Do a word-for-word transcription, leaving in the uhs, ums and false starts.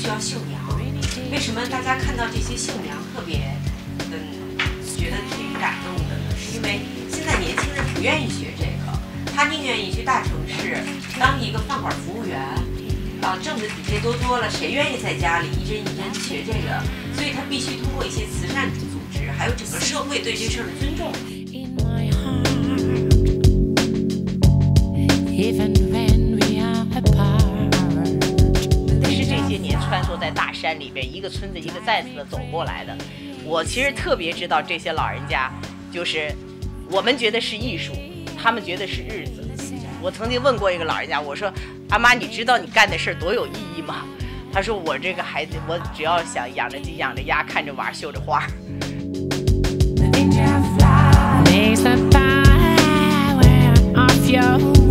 需要绣娘。为什么大家看到这些绣娘特别，嗯，觉得挺感动的呢？是因为现在年轻人不愿意学这个，他宁愿意去大城市当一个饭馆服务员，啊，挣的比这多多了，谁愿意在家里一针一针学这个？所以他必须通过一些慈善组织，还有整个社会对这事儿的尊重。 是这些年穿梭在大山里边，一个村子一个寨子的走过来的。我其实特别知道这些老人家，就是我们觉得是艺术，他们觉得是日子。我曾经问过一个老人家，我说：“阿妈，你知道你干的事儿多有意义吗？”他说：“我这个孩子，我只要想养着鸡养着鸭，看着娃绣着花。” Makes the power off your